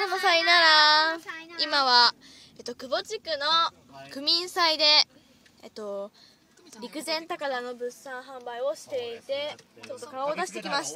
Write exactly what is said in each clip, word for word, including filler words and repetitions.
どうもさよなら。今は、えっと、久保地区の区民祭で、えっと、陸前高田の物産販売をしていて、ちょっと顔を出してきました。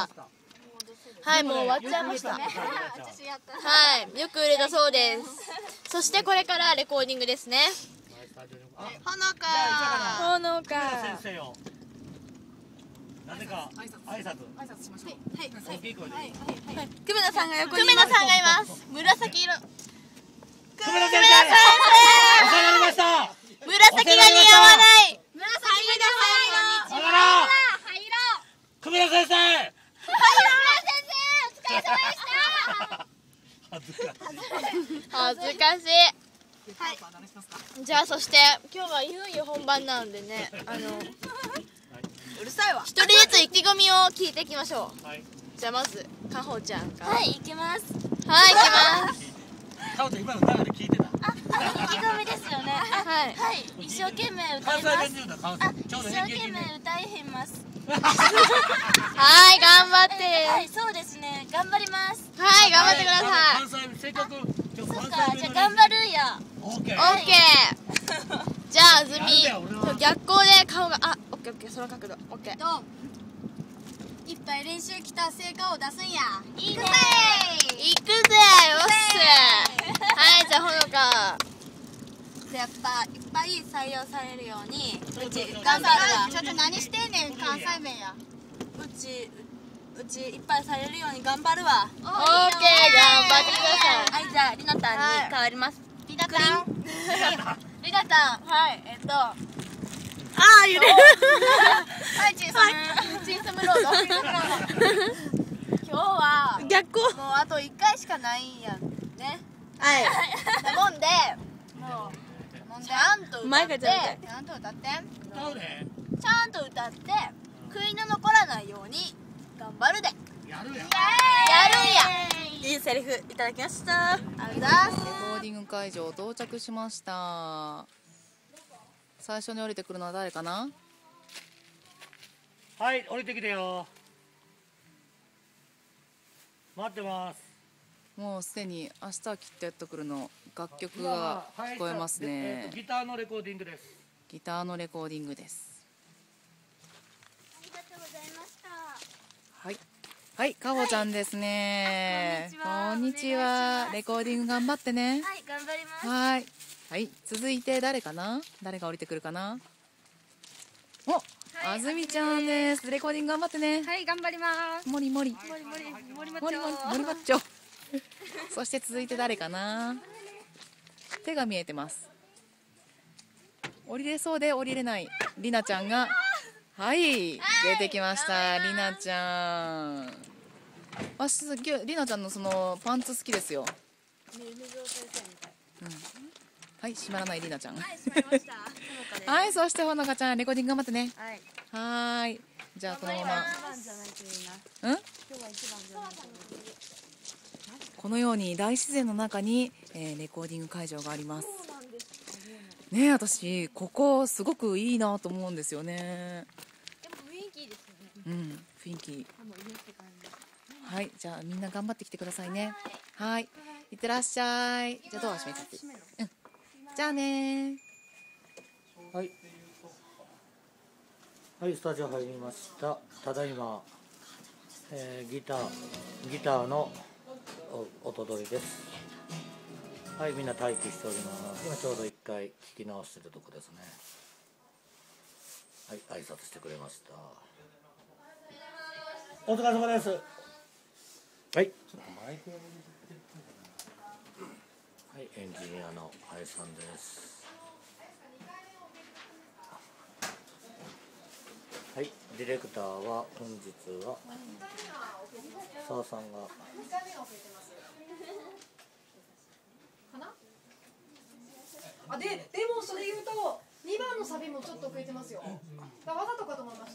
はい、もう終わっちゃいました。はい、よく売れたそうです。そしてこれからレコーディングですね。ほのかほのかなぜか挨拶挨拶しましょう。はいはい大きい声で。はいはい。 久米田さんが横にいます。久米田さんがいます。紫色。 久米田先生。お世話になりました。 紫が似合わない。紫が入ろう。入ろう。久米田先生。 入ろう先生。お疲れ様でした。 恥ずかしい。 恥ずかしい。はい。じゃあそして今日はいよいよ本番なんでね、あの。うるさいわ。一人ずつ意気込みを聞いていきましょう。はい、じゃあまずかほちゃんから。 はい、行きます。 はい、行きます。 かほちゃん今の中で聞いてた。あ、 意気込みですよね。はい、はい、一生懸命歌います。あ、一生懸命歌います。 はい、頑張って。 はい、そうですね、頑張ります。 はい、頑張ってください。 関西せっかく。 そっか、じゃあ頑張るや。 オッケー。オッケー。じゃああずみ、逆光で顔が、あ、オッケーオッケー、その角度、オッケー。 どういっぱい練習来た成果を出すんや。いいね。 行くぜ、よっしゃ。はい、じゃあほのか。 やっぱいっぱい採用されるようにうち頑張るわ。ちょっと何してんねん、関西弁や。うちうちいっぱいされるように頑張るわ。 オッケー、頑張ってください。はい、じゃありなたんに変わります。りなたんりなたん、はい、えっとあー揺れる。はい、チンサムチンサムロード。今日は逆光。 もうあといっかいしかないんやね。 はい。 なもんでもうちゃんと歌ってちゃんと歌ってちゃんと歌って悔いの残らないように頑張るで。 やるや。 やるんや。 いいセリフいただきました。 ありがとうございます。 レコーディング会場到着しました。最初に降りてくるのは誰かな。 はい、降りてきてよ。待ってます。 もうすでに明日はきっとやってくるの楽曲が聞こえますね。 ギターのレコーディングです。 ギターのレコーディングです。 ありがとうございました。 はいはい、かほちゃんですね。こんにちは。レコーディング頑張ってね。 はい、頑張ります。 はいはい、続いて誰かな。誰が降りてくるかな。お、はい、あずみちゃんです。レコーディング頑張ってね。 はい、頑張ります。 もりもりもりもりもりもりもりもりまっちょ。そして続いて誰かな。手が見えてます。降りれそうで降りれないりなちゃんが、はい、出てきました。りなちゃん。あ、すげえ、りなちゃんのそのパンツ好きですよ。うん、はい、閉まらないりなちゃん。はい、閉まりました。はい、そしてほのかちゃん、レコーディング頑張ってね。はい。はーい。じゃあこのまま。うん？このように大自然の中に、えー、レコーディング会場があります。ねえ、私ここすごくいいなと思うんですよね。 でも雰囲気いいですよね。 うん、雰囲気。はい、じゃあみんな頑張ってきてくださいね。はい、いってらっしゃい。じゃあドア閉めちゃって。うん。じゃあね。 はい。はい、スタジオ入りました。ただいま、えー、ギターギターのお音取りです。はい、みんな待機しております。今ちょうど一回聞き直してるとこですね。はい、挨拶してくれました。お疲れ様です。はい。はい、エンジニアの林さんです。はい、ディレクターは本日は澤さんが。 あ、で、でもそれ言うとにばんのサビもちょっと遅れてますよ。だわざとかと思いました。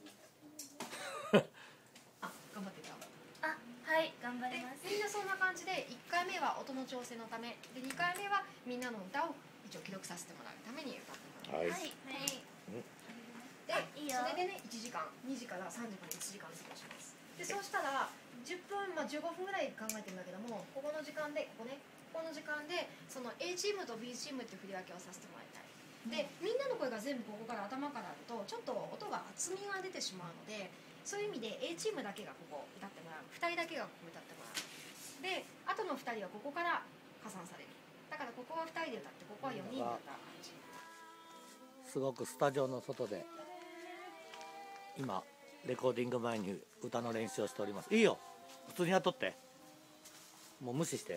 あ、頑張ってた。 あ、はい、頑張ります。 みんなそんな感じでいっかいめは音の調整のためでにかいめはみんなの歌を一応記録させてもらうために歌ってもらう。 はい。 はい。 で、それでねいちじかんにじからさんじまでいちじかん過ごします。 でそうしたらじゅっぷん、まあ、じゅうごふんぐらい考えてるんだけども、ここの時間でここねここの時間でその A チームと B チームって振り分けをさせてもらいたい。でみんなの声が全部ここから頭からあるとちょっと音が厚みが出てしまうので、そういう意味で A チームだけがここ歌ってもらう、ふたりだけがここ歌ってもらう。であとのふたりはここから加算される。だからここはふたりで歌ってここはよにんで歌う感じ。 すごくスタジオの外で今レコーディング前に歌の練習をしております。いいよ、普通にやっとって、もう無視して。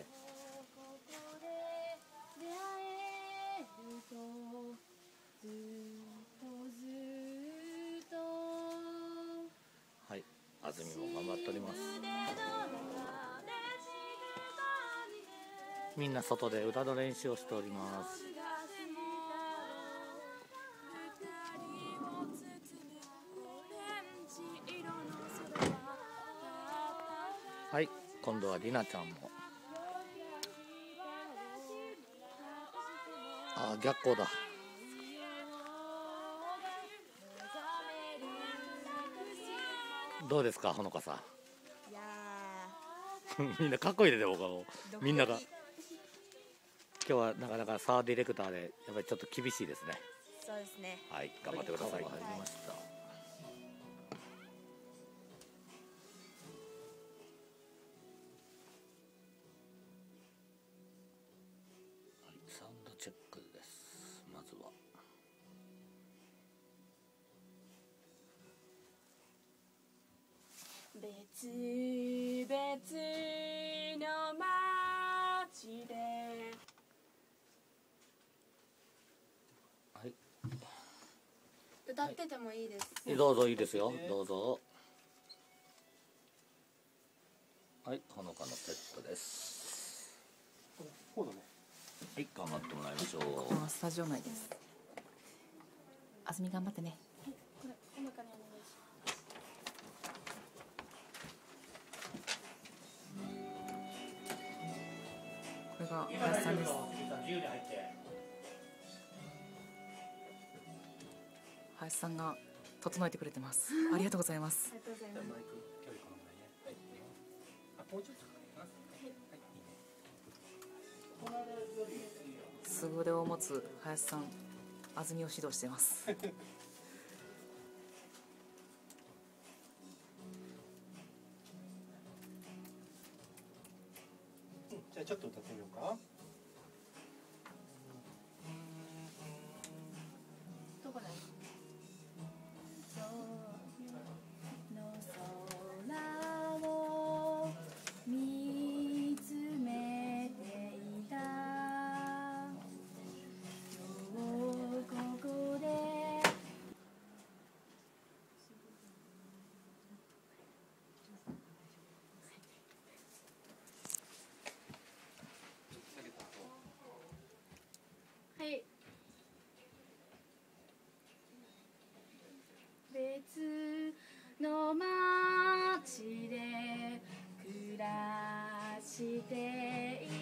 はい、安住も頑張っております。みんな外で歌の練習をしております。はい、今度はりなちゃんも。あー、逆光だ。どうですか、ほのかさん。 いやみんなかっこいいで、でもみんなが。今日はなかなかサーディレクターでやっぱりちょっと厳しいですね。 そうですね。 はい、頑張ってください。 はい、 入りました。サウンドチェックです。まずは別々の街ではい、 歌っててもいいです。 どうぞ、いいですよ、どうぞ。はい、ほのかのセットです。 こうだね。 はい、頑張ってもらいましょう。 ここはスタジオ内です。あずみ頑張ってね。 これほのかにお願いします。 これが林さんです。林さんが整えてくれてます。ありがとうございます。 ありがとうございます。 マイク距離このぐらいね。はい。あ、もうちょっとかな。はい。いいね。 凄腕を持つ林さん、あずみを指導しています。 じゃあちょっと歌ってみようか。 どこだ。はい。別の街で暮らしてい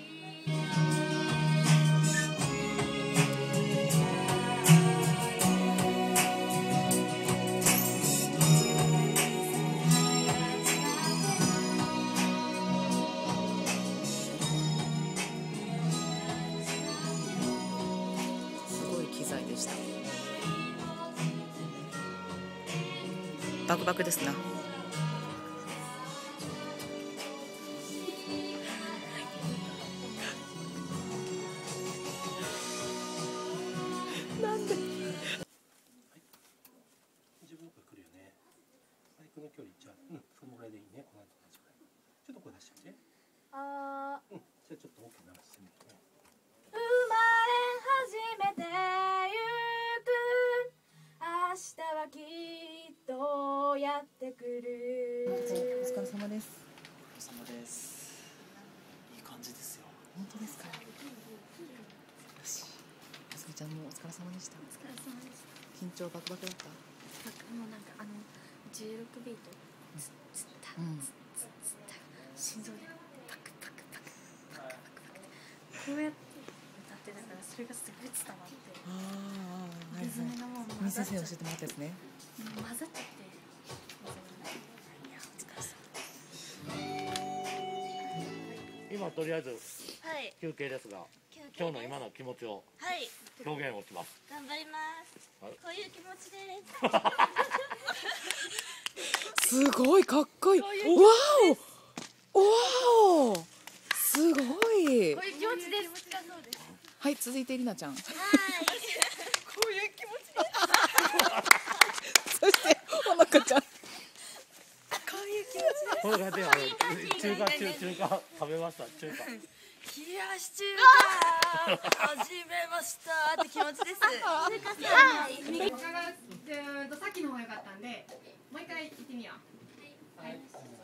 すごい機材でした。バクバクですな。 自分の声来るよね。マイクの距離じゃあ、うん、そのぐらいでいいね。この後同じぐらい。ちょっと声出してみて。 あうん、じゃあちょっと大きく鳴らしてみてね。 生まれ初めてゆく明日はきっとやってくる。 お疲れ様です。 お疲れ様です。いい感じですよ。 本当ですか。よし。あすみちゃんもお疲れ様でした。 お疲れ様でした。 緊張バクバクだった。 もうなんかあのじゅうろくビートつつったうんつつつった心臓でパクパクパクパクパクパクってこうやって歌ってたからそれがすごい伝わって、 ああ、はいリズムはい。 がもうみ先混ざっちゃって生に教えてもらったやつね。 混ざっちゃっていやお疲れ様まあとりあえずはい休憩ですが、 休憩です今日の今の気持ちをはい表現をします。 頑張りますはいこういう気持ちですすごいかっこいい。わお。わお。すごい。 こういう気持ちですはい、続いてりなちゃん。 はいそしてほのかちゃん。 これがであの中華中中華食べました中華。 冷やし中華始めましたって気持ちです。 他がえーとさっきの方が良かったんで、もう一回行ってみよう。はい。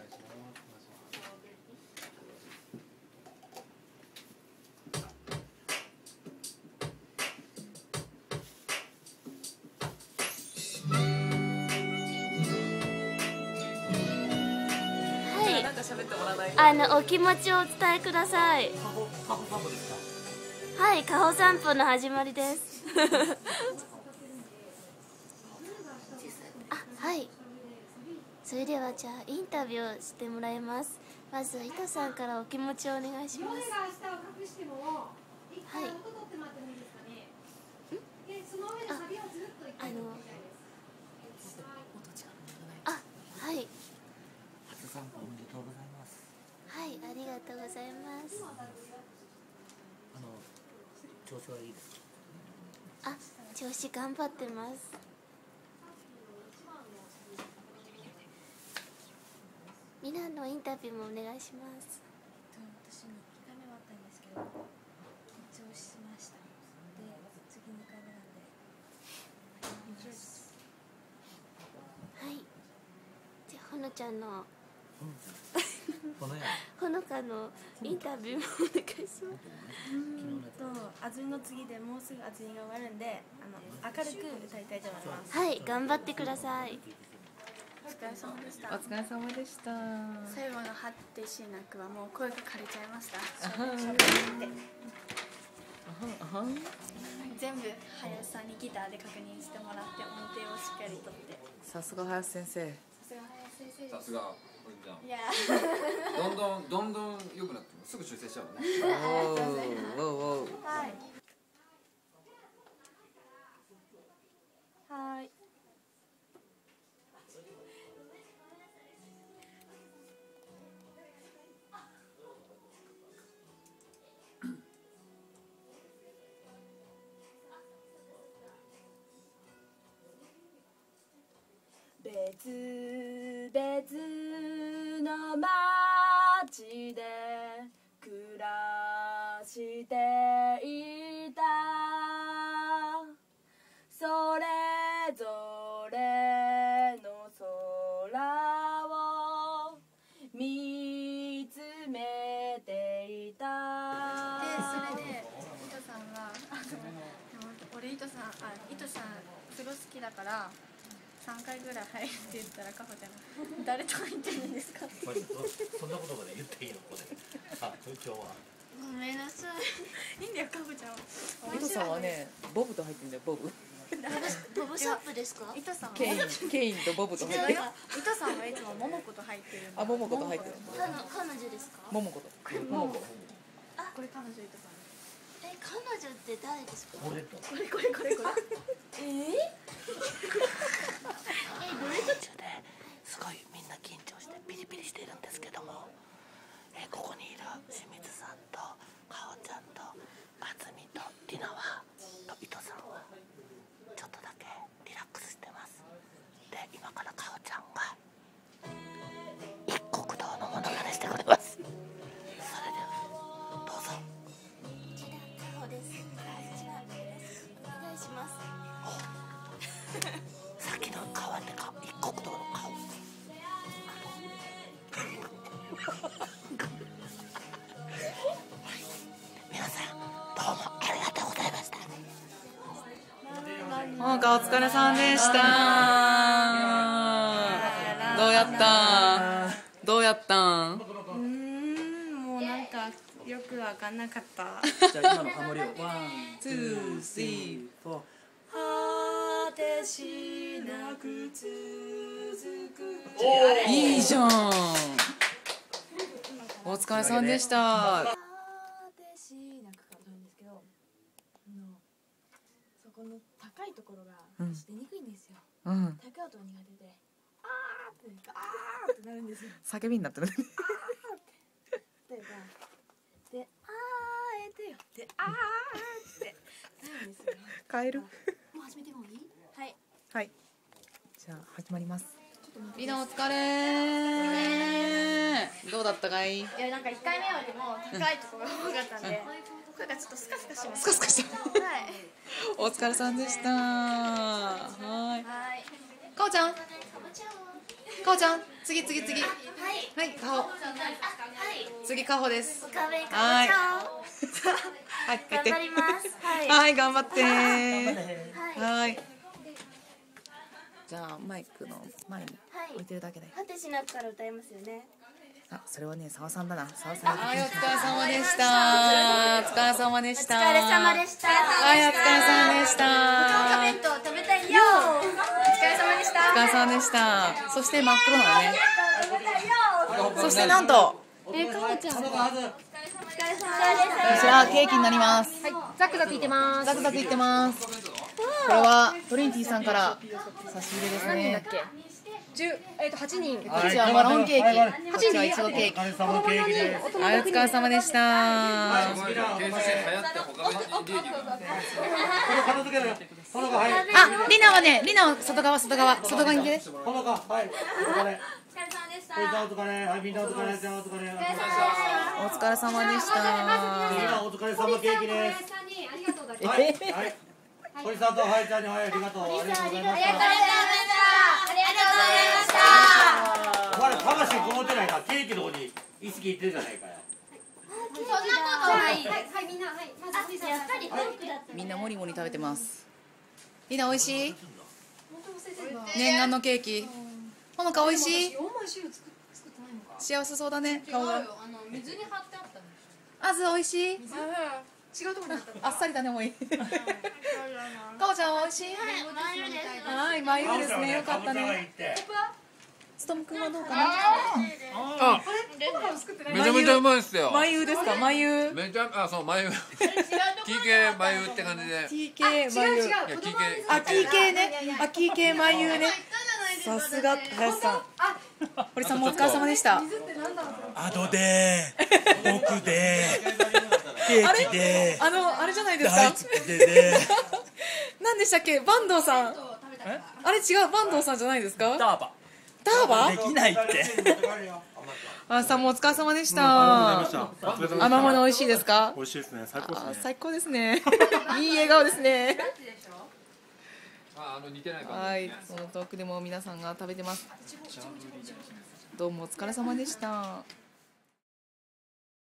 なんか喋ってもらわないと。 あのお気持ちをお伝えください。はい、カホ散歩の始まりです。あ、はい。それではじゃあインタビューをしてもらいます。まずは糸さんからお気持ちをお願いします。 が下を隠しても、一回音取ってもらってもいいですかね。で、その上でサビをずっと一回取ってみたいです。 あ、はい。 初散歩おめでとうございます。 はい、ありがとうございます。 あの調子はいいですか。 あ、調子頑張ってます。みんなのインタビューもお願いします。 私にいっかいめはあったんですけど緊張しました。で次にかいめなんで緊張です。 はい。じゃあほのちゃんのこのやほのかのインタビューもお願いします。 うんとあずみの次でもうすぐあずみが終わるんで、あの明るく歌いたいと思います。 はい、頑張ってください。 お疲れ様でしおた。 疲れ様でした。 最後の果てしなくはもう声が枯れちゃいました。 あはん。 喋ってあはん。 全部林さんにギターで確認してもらって音程をしっかりとって。 さすが林先生。 さすが林先生です。 さすがおりんちゃん。 いやどんどんどんどん良くなってもすぐ修正しちゃうのね。 おーおーおー。 はいはい別々の街で暮らしていたそれぞれの空を見つめていたでそれで糸さんはあでも俺糸さんあ糸さんすごい好きだからさんかいぐらい入るって言ったらかほちゃん誰と言ってるんですかそんなことまで言っていいのこれ。さあ今日はごめんなさいいいんだよかほちゃんは糸さんはね、ボブと入ってるんだよ、ボブ。 ボブサップですか？ 糸さんはケイン、ケインとボブと入ってる。 糸さんはいつも桃子と入ってるあ、桃子と入ってる。 彼女彼女ですか？ 桃子と。桃子。 これ彼女糸さんえ、彼女って誰ですか？ 俺とこれこれこれこれええどれと途中ですごいみんな緊張してピリピリしているんですけども、えここにいる清水さんとかおちゃんとあずみとりなはと糸さんはちょっとだけリラックスしてます。で今からかおちゃんが一国道のものまねしてくれます。それではどうぞ。 こちらカホです。こちらお願いします。 さっきの顔ってか一国道の顔。皆さんどうもありがとうございました。 ほのかお疲れさんでした。どうやったん？どうやったん？ うーんもうなんかよくわかんなかったじゃあ今のハモリをワン、 ツー、スリー、 フォー。 果てしなく続くいいじゃん。わお疲れさんでした。 でしなんかからなんですけど、あのそこの高いところが私出にくいんですよ。 うん。 高い音が苦手で、あーってあーってなるんですよ。 叫びになってる。 例えばであーえてよであーってなるんですよ。 カエル。 もう始めてもいい？はい。 はい。じゃあ始まります。みんなお疲れ。どうだったかい？ いやなんかいっかいめよりも高いところが多かったんで、声がちょっとスカスカします。 スカスカした。 はい。 お疲れさんでした。はい。かおちゃん。かおちゃん。次次次。はい。はい。かお。次かほです。はい。はい。頑張ります。はい。頑張って。はい。じゃあマイクの前に置いてるだけで。 果てしなくから歌いますよね。 あ、それはね、澤さんだな。澤さん。はい、お疲れ様でした。お疲れ様でした。 お疲れ様でした。 はい、お疲れ様でした。 弁当食べたいよ。お疲れ様でした。 お疲れ様でした。そして真っ黒なのね。そしてなんと。 え、かおちゃん。 お疲れ様でした。 こちらケーキになります。 はい、ザクザクいってます。 ザクザクいってます。これはトリニティさんから差し入れですね。 十えっと八人。 こっちはマロンケーキ。こっちはいちごケーキ。はい、お疲れ様でした。あ、リナはね、リナは外側外側外側にいて。お疲れ様でした。 お疲れ様ケーキです。はい、はい。堀さんとはいちゃんにはいありがとう。ありがとうございました。ありがとうございました。お前ら魂こもってないからケーキの方に意識いってるじゃないかよ。 そんなことない。はいみんなはい。まずやっぱりみんなもりもり食べてます。リナ美味しい？念願のケーキ。ほのか美味しい？幸せそうだね。顔が。 水に貼ってあったね。 あず美味しい？ 違うところにあった。 あっさりだねもういい。かおちゃん美味しい？はい、まゆですね。よかったね。つとむくんはどうかな？ あ、めちゃめちゃうまいですよ。 まゆですか？まゆ。 めちゃあそうまゆ。ティーケー まゆって感じで。 ティーケー まゆ。あ、ティーケー ね。あ、ティーケー まゆね。さすが林さん。堀さんもお疲れ様でした。 アドで奥でケーキであのあれじゃないですか。 大好きでね。 何でしたっけ？坂東さん。あれ違う坂東さんじゃないですか？ ターバ。 ターバ？ できないって。 あさんもお疲れ様でした。甘物美味しいですか？ 美味しいですね。最高ですね。 最高ですね。いい笑顔ですね。 あ、あの似てないか。 はい、その遠くでも皆さんが食べてます。どうもお疲れ様でした。